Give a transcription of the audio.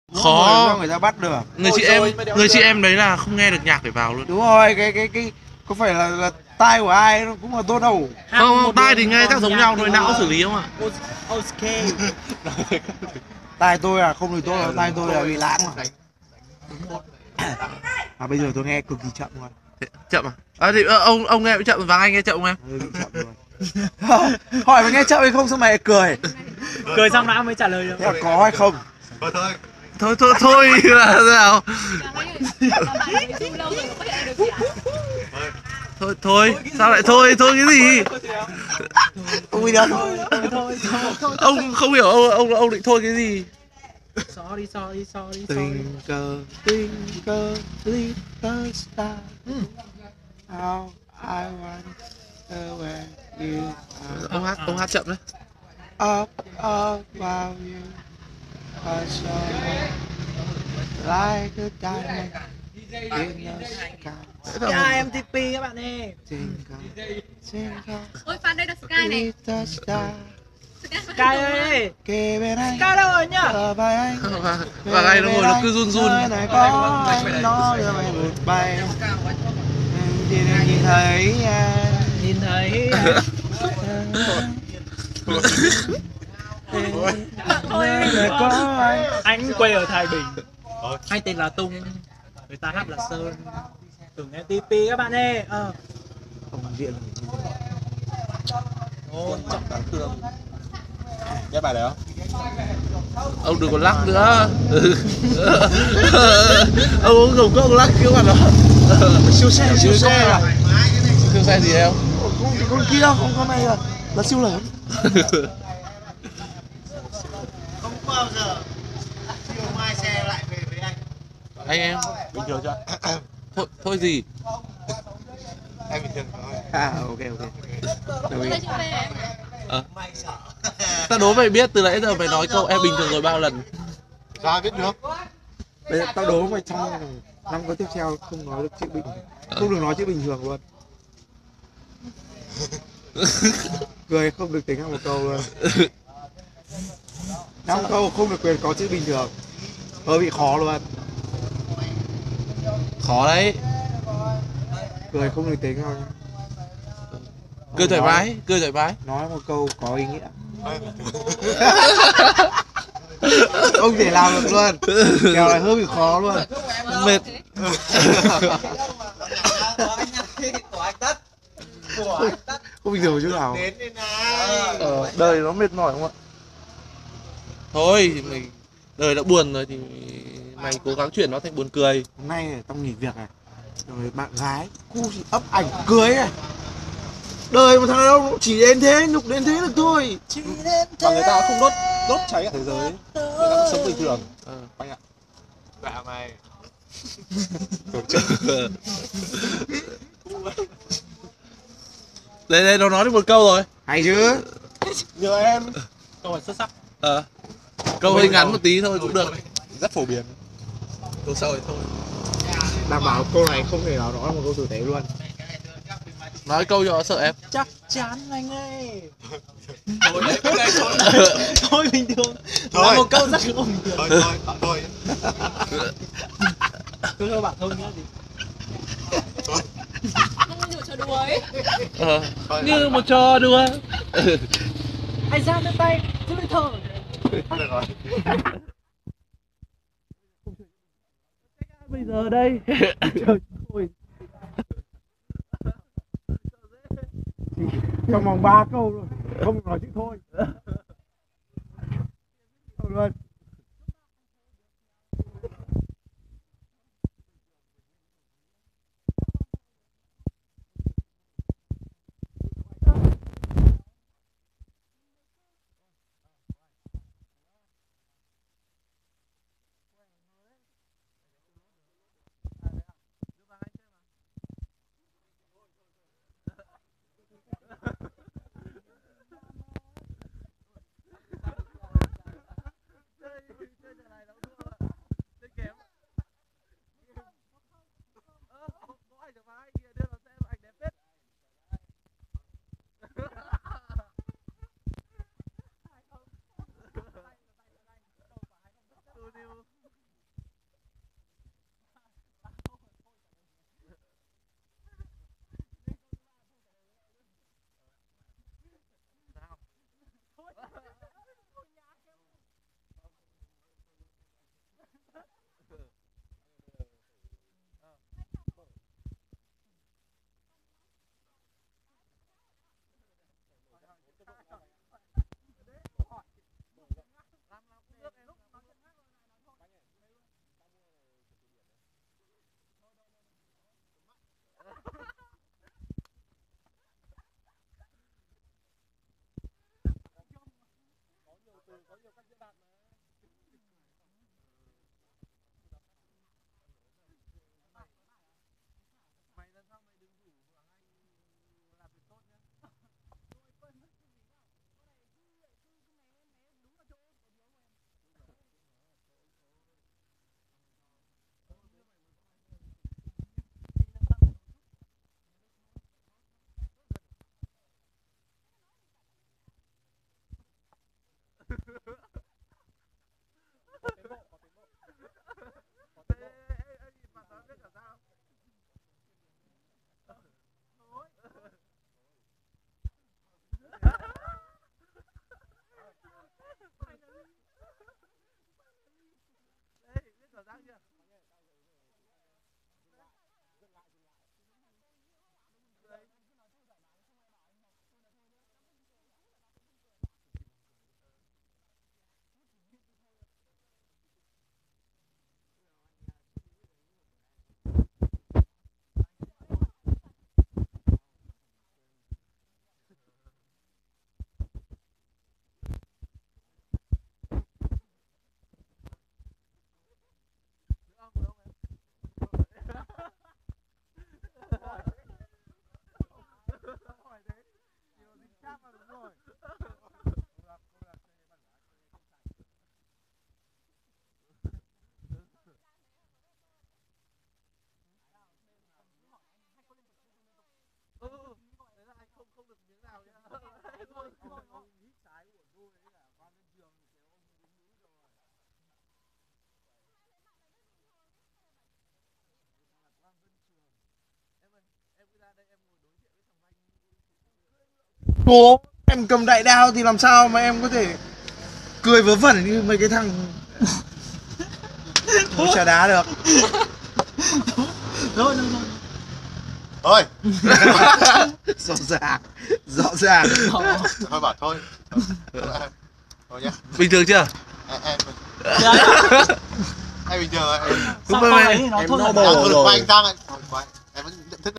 Khó. Người ta bắt được. Người chị em đấy là không nghe được nhạc để vào luôn. Đúng rồi, cái có phải là tai của ai nó cũng là tốt đâu. Không, tai thì nghe chắc giống nhau thôi, não xử lý không ạ? Ok. Tai tôi là không được tốt đâu, tai tôi là bị lãng mà. À bây giờ tôi nghe cực kỳ chậm rồi. Chậm à? À thì ông nghe bị chậm và anh nghe chậm không em? Bị chậm rồi. Hỏi mày nghe chậm hay không sao mày cười? Cười xong não mới trả lời được. Thế là có hay không? Thôi là thế nào? Thôi sao lại thôi cái gì? Ông đi đâu thôi. Ông không hiểu ông định thôi cái gì? Sorry. Twinkle little star. How I wonder where you are. Ông hát chậm đấy. Up above you, I saw like a diamond in the sky. MTP các bạn ơi. Twinkle, Ôi fan đây là Sky này. little star. Sky ơi. Kề bên anh. Sky đâu rồi nhá? Ở vai anh. Và ngày nó ngồi nó cứ run. Nơi này có anh nói cho mày vụt bay. Chỉ để nhìn thấy em. Nhìn thấy anh quê ở Thái Bình. Anh tên là Tung. Người ta hát là Sơn. Từng MTP các bạn ơi. Không diện. Trọng đáng thương. Nghe bài đấy không? Ông đừng có lắc nữa. Ông không lắc kiểu mà nó. Siêu xe à? Siêu xe gì em? Con kia không, con này là siêu lớn. Không bao giờ chiều mai xe lại về với anh. Anh em Bình thường chưa? thôi gì? Em bình thường thôi. À ok. Đồng ý. Mày sợ. Ta đố mày biết từ nãy giờ mày nói câu em bình thường rồi bao lần? Ra biết được. Bây giờ tao đố mày trong 5 câu tiếp theo không nói được chữ bình, không được nói chữ bình thường luôn. Cười không được tính một câu luôn. 5 câu không được quyền có chữ bình thường. Hơi bị khó luôn. Khó đấy. Cười không được tính không. Cười thoải mái. Nói một câu có ý nghĩa. Không thể làm được luôn. Kèo này hơi bị khó luôn. Mệt. Không bình thường chút nào. Đời nó mệt mỏi không ạ? Thôi thì mình đời đã buồn rồi thì mày cố gắng chuyển nó thành buồn cười. Hôm nay này, tao nghỉ việc này. Rồi bạn gái cu chỉ ấp ảnh cưới này. Đời mà thằng đàn ông chỉ đến thế, nhục đến thế được thôi. Mà người ta không đốt cháy cả thế giới. Người ta sống bình thường. Anh ạ. Dạ mày. Đây nó nói được một câu rồi. Hay chứ. Nhờ em. câu hỏi xuất sắc. Câu hơi ngắn một tí thôi cũng được. Rất phổ biến. Câu sau thì thôi. Đảm bảo câu này không thể nào đó là một câu tử tế luôn. Nói câu cho nó sợ em. Chắc chắn anh ơi. Thôi đấy, thôi. Thôi bình thường. Thôi. Là một câu rất không bình thường. Thôi. Cứ thôi bạn thôi nữa gì. Như một trò đùa ấy. Như một trò đùa. Anh ra đưa tay, giữ lấy thở. Được rồi. Bây giờ đây. Trong vòng 3 câu rồi, không nói chữ thôi. Câu luôn. Bố em cầm đại đao thì làm sao mà em có thể cười vớ vẩn như mấy cái thằng nó chả đá được. Thôi Thôi. Rõ ràng Thôi bảo thôi. Thôi nhá. Bình thường chưa? Em bình thường em. sao con ấy thì nó thôi Thôi được anh Giang